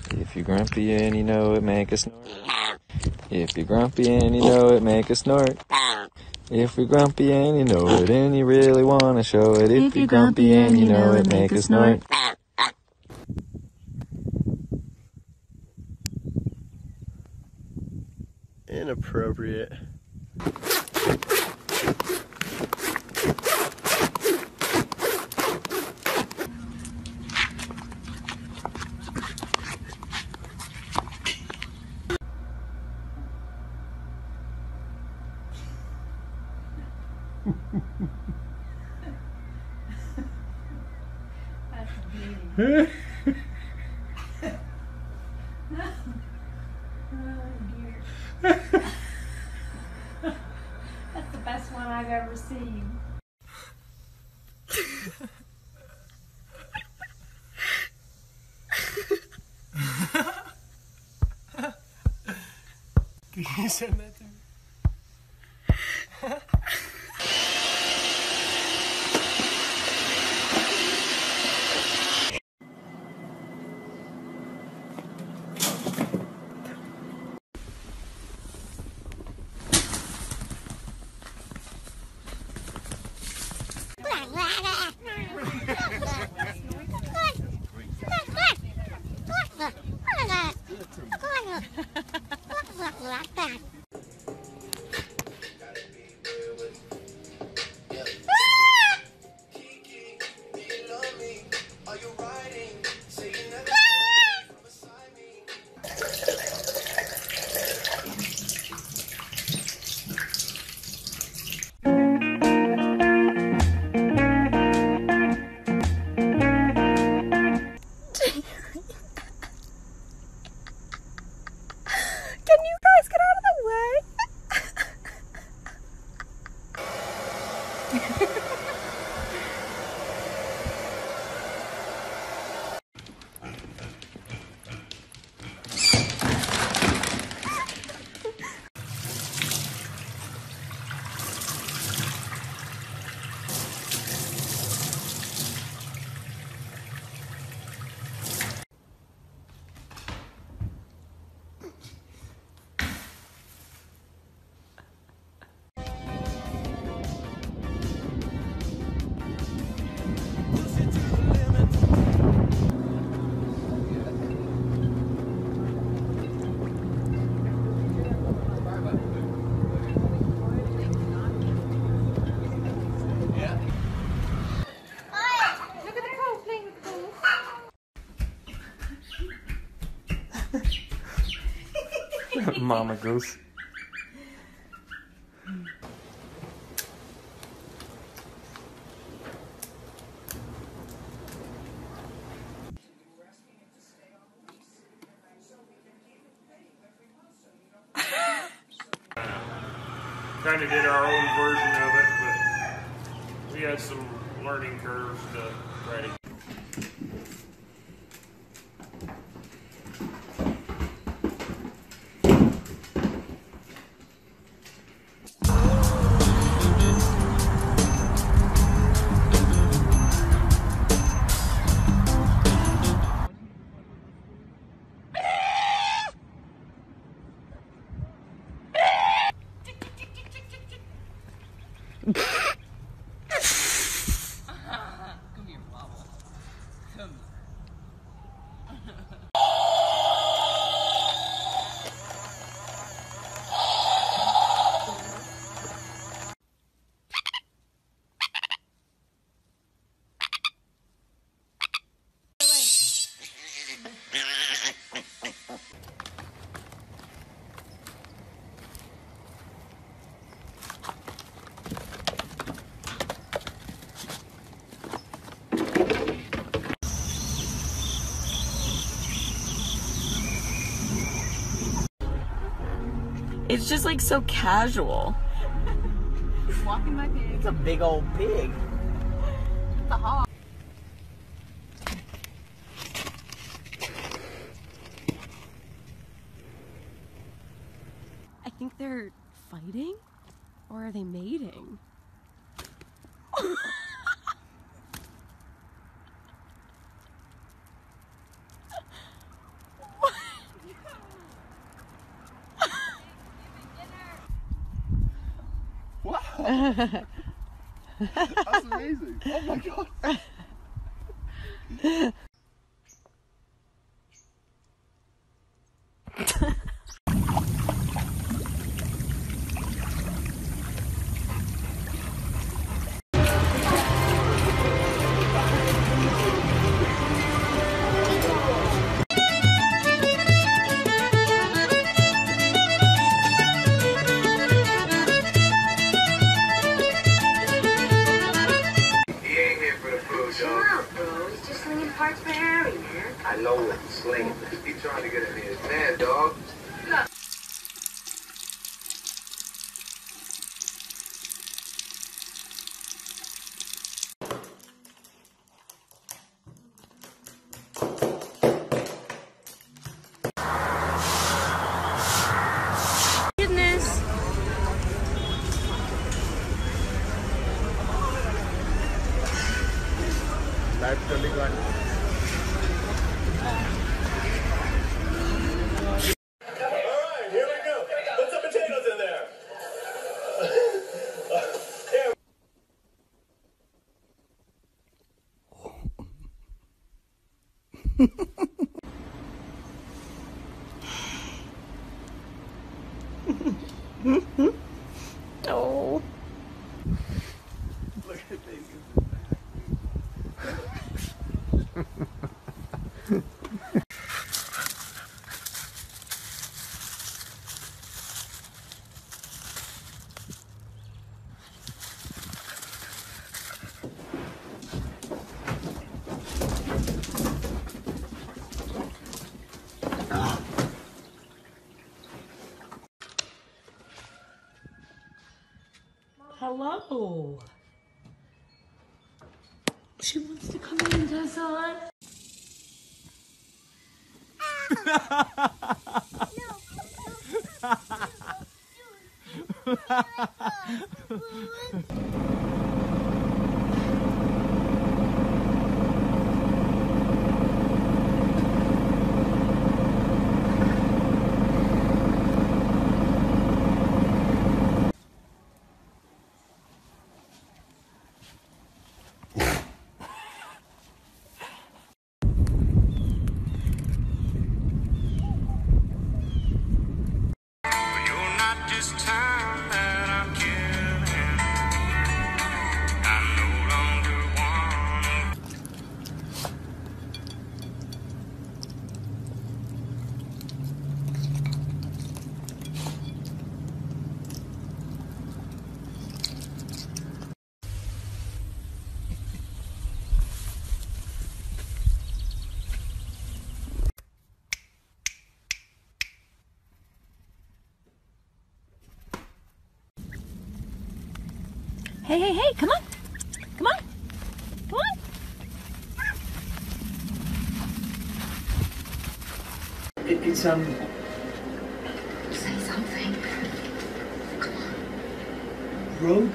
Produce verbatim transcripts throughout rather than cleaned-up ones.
If you're grumpy and you know it, make a snort. If you're grumpy and you know it, make a snort. If you're grumpy and you know it, and you really want to show it. If you're grumpy and you know it, make a snort. Inappropriate. That's a beauty. That's the best one I've ever seen. Can you send that to me? Mama goose. Kind of did our own version of it, but we had some learning curves to try to. Come here, Bobble. Come. It's just like so casual. Walking my pig. It's a big old pig. The hog. I think they're fighting, or are they mating? That's amazing. Oh my god. Parts for Harry, man. I know what he's slinging. He's trying to get in his man, dog. Look. Goodness. Life totally gone. Oh. Look at baby. Hello. She wants to come in, Tessa. Hey, hey, hey, come on. Come on. Come on. It, it's, um... Say something. Come on. Road?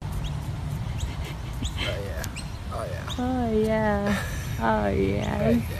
Oh, yeah. Oh, yeah.